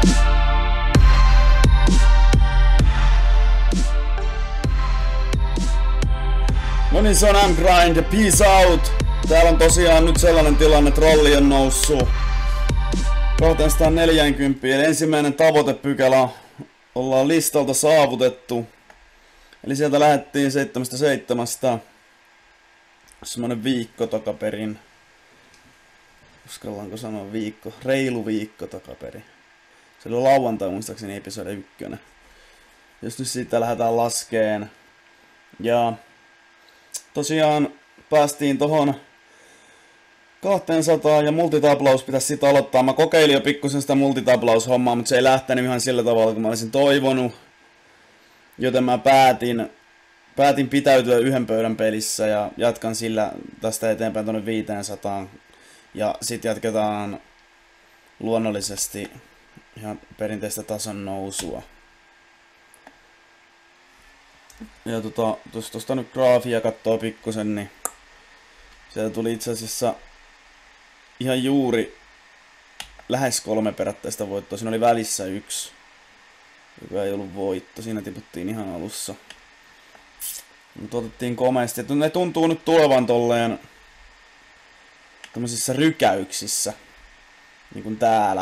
No niin, se on M-Grind ja peace out! Täällä on tosiaan nyt sellainen tilanne, että rolli on noussut 240, eli ensimmäinen tavoitepykälä ollaan listalta saavutettu. Eli sieltä lähdettiin 7.7. Semmonen viikko takaperin. Uskallaanko sanoa viikko? Reilu viikko takaperin. Se oli lauantai muistaakseni episode 1. Jos nyt siitä lähdetään laskeen. Ja tosiaan päästiin tohon 200 ja multitaplaus pitäisi siitä aloittaa. Mä kokeilin jo pikkusen sitä multitaplaus-hommaa, mutta se ei lähtenyt ihan sillä tavalla, kun mä olisin toivonut. Joten mä päätin pitäytyä yhden pöydän pelissä ja jatkan sillä tästä eteenpäin tonne 500. Ja sit jatketaan luonnollisesti ihan perinteistä tason nousua. Ja tuosta nyt graafia kattoo pikkusen, niin sieltä tuli itse asiassa ihan juuri lähes 3 perättäistä voittoa. Siinä oli välissä 1, joka ei ollut voitto. Siinä tiputtiin ihan alussa. Mutta otettiin komeasti. Ne tuntuu nyt tulevan tolleen tämmöisissä rykäyksissä. Niin kuin täällä.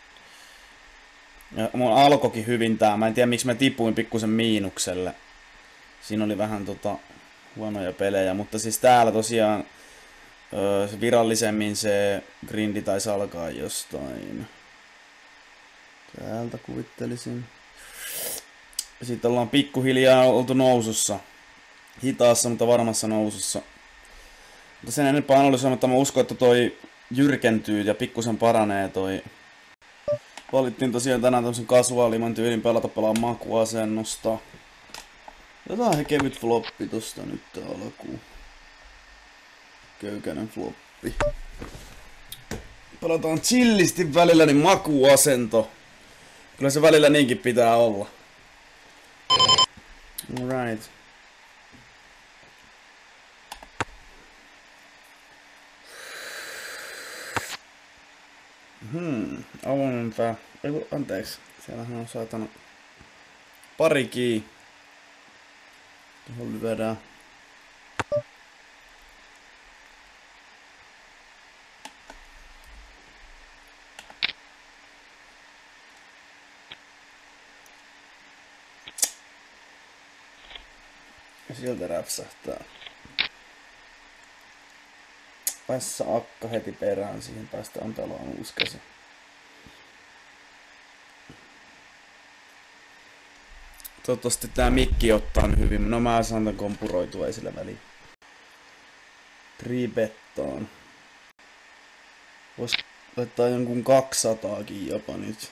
Ja mun alkoikin hyvin tää. Mä en tiedä miksi mä tipuin pikkusen miinukselle. Siinä oli vähän huonoja pelejä, mutta siis täällä tosiaan virallisemmin se grindi taisi alkaa jostain. Täältä kuvittelisin. Sitten ollaan pikkuhiljaa oltu nousussa. Hitaassa, mutta varmassa nousussa. Mutta sen enempää analysoimatta mä uskon, että toi jyrkentyy ja pikkusen paranee toi. Valittiin tosiaan tänään tämmösen kasuaalimman tyylin pelaa makuasennosta. Jotain kevyt floppi tosta nyt alkuun. Köykäinen floppi. Pelataan chillisti välillä niin makuasento. Kyllä se välillä niinkin pitää olla. Alright. Avoimenpää. Anteeksi. Siellähän on saatana pari kii. Tuohon lyödään. Ja sieltä räpsähtää. Päässä akka heti perään, siihen päästään pelaan uusi käsi. Toivottavasti tää mikki ottaa hyvin. No mä saan tän kompuroitua, ei sillä väliin. Tribettaan. Vois laittaa jonkun 200kin jopa nyt.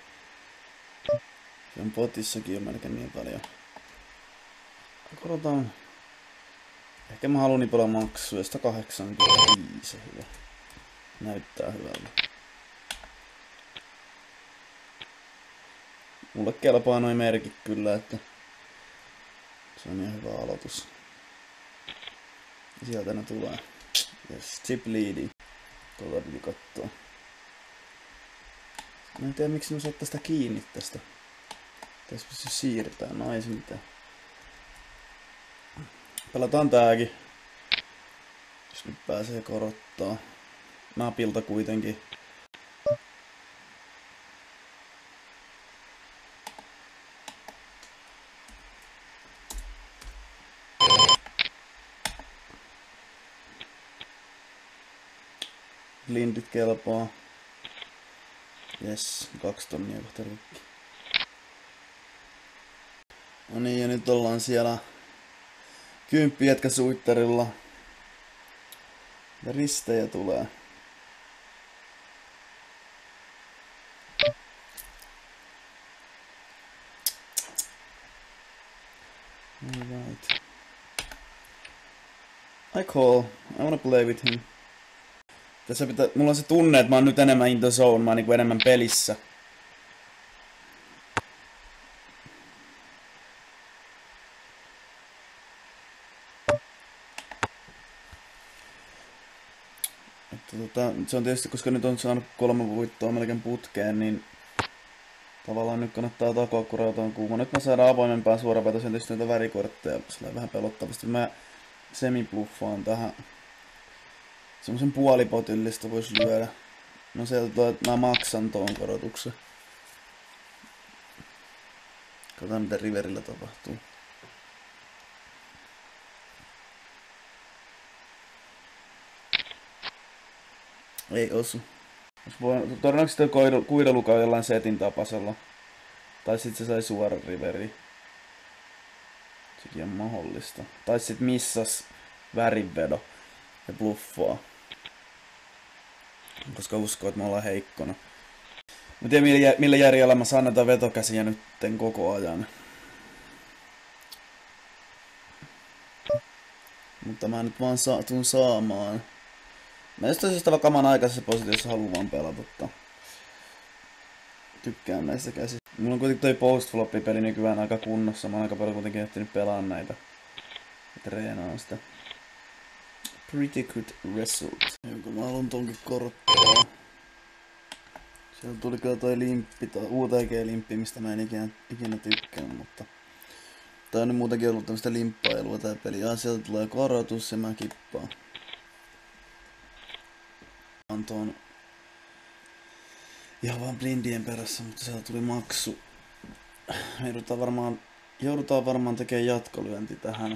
Sen potissakin on melkein niin paljon. Korotaan. Ehkä mä haluun nipolla maksuja 185 hyvä. Näyttää hyvältä. Mulle kelpaa noin merkit kyllä, että se on ihan hyvä aloitus. Sieltä ne tulee. Yes, chip leadi. Tuolta piti katsoa. Mä en tiedä miksi mä saa tästä kiinni tästä. Tässä pystyy siirtämään, no ei se mitään. Pelataan tääkin. Jos nyt pääsee korottaa. Napilta kuitenkin. Lindit kelpaa. Jes, 2 tonnia kohta rikki. No niin, ja nyt ollaan siellä 10 jätkä suitterilla. Ja ristejä tulee. Alright. I call. I wanna play with him. Tässä mulla on se tunne, että mä oon nyt enemmän in the zone, mä oon niinku enemmän pelissä. Se on tietysti, koska nyt on saanut 3 voittoa melkein putkeen, niin Tavallaan nyt kannattaa takoa, kun rauta on kuuma. Nyt mä saadaan avoimempaa suorapätösen tietysti näitä värikortteja. Sillä vähän pelottavasti. Mä semibluffaan tähän. Semmosen puolipotillista vois lyödä. No sieltä tulee, että mä maksan tuon korotuksen. Katsotaan mitä riverillä tapahtuu. Ei osu. Todennäköisesti kuidelukaa jollain setin tapasella. Tai sit se sai suoran riveri. Sekin on mahdollista. Tai sit missas värinvedo ja bluffaa. Koska uskoo, että me ollaan heikkona. Mä tiedän millä järjellä mä saan näitä vetokäsiä nytten koko ajan. Mutta mä nyt vaan tuun saamaan. Mä just tosista vaikka kaman aikaisessa positiossa haluan vaan pelata. Tykkään näistä käsistä. Mulla on kuitenkin toi post-floppi-peli nykyään aika kunnossa. Mä oon aika paljon kuitenkin ehtinyt pelaa näitä. Ja treenaan sitä. Pretty good result. Jonka mä haluan tonkin korottaa. Sieltä tuli kyllä toi limppi, toi UTG-limppi, mistä mä en ikinä tykkään, mutta... Tää on nyt muutenkin ollut tämmöstä limppailua tää peli. Ja sieltä tulee korotus ja mä kippaan. Tuon ihan vaan blindien perässä, mutta sieltä tuli maksu. Me joudutaan varmaan tekemään jatkolyönti tähän.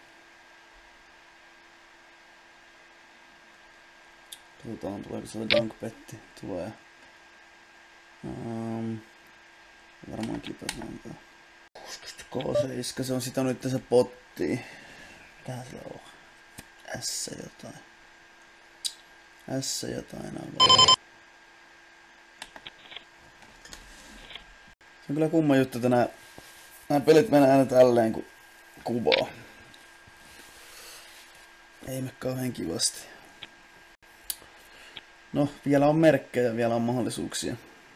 Katsotaan tuleeko se dunkbetti. Tulee. Varmaan kipätään tää. 60K7, se on sitä nyt se potti. Mitähän se on? S jotain. S jotain aivan. Se on kyllä kumma juttu, että nää pelit menee aina tälleen kun kuvaa. Ei me kauhean kivasti. No, vielä on merkkejä, vielä on mahdollisuuksia.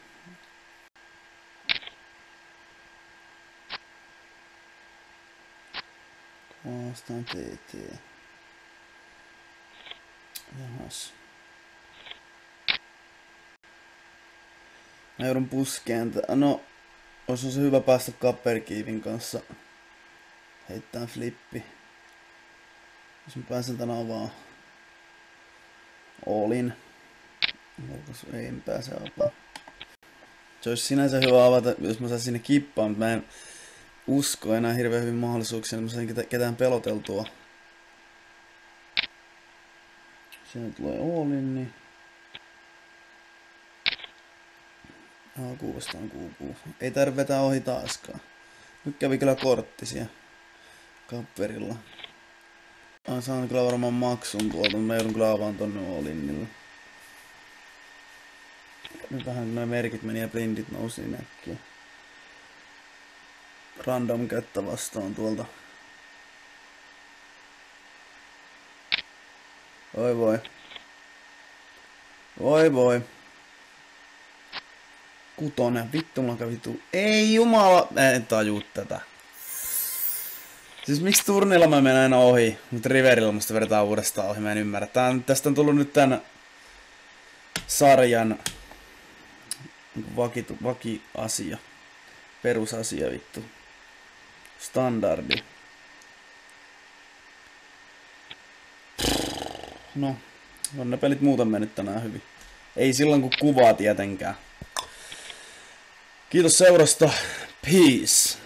Vastaan TT. Jahas. Mä joudun puskeen. No, olisi se hyvä päästä kapperkiivin kanssa heittää flippi. Jos mä pääsen tän avaa. Olin. Ei en pääse avaa. Se olisi sinänsä hyvä avata, jos mä saisin sinne kippaan, mutta mä en usko enää hirveän hyvin mahdollisuuksia, niin mä saisin ketään peloteltua. Sieltä tulee Olin, niin... A6 vastaan QQ. Ei tarvitse vetää ohi taaskaan. Nyt kävi kyllä korttisia kapperilla. Saan kyllä varmaan maksun tuolta, mutta mä joudun kyllä avaan tonne Olinille. Nyt vähän nämä merkit meni ja blindit nousi äkkiä. Random kättä vastaan tuolta. Oi voi. Oi voi. Kutonen, vittu mulla kävi Ei jumala, en tajuu tätä. Siis miksi turnilla mä menen aina ohi, mutta riverillä musta vedetään uudestaan ohi, mä en ymmärrä. Tästä on tullut nyt tän sarjan vaki-asia. Perusasia vittu. Standardi. No, on ne pelit muuten mennyt tänään hyvin. Ei silloin kun kuvaa tietenkään. Kiitos seurasta. Peace.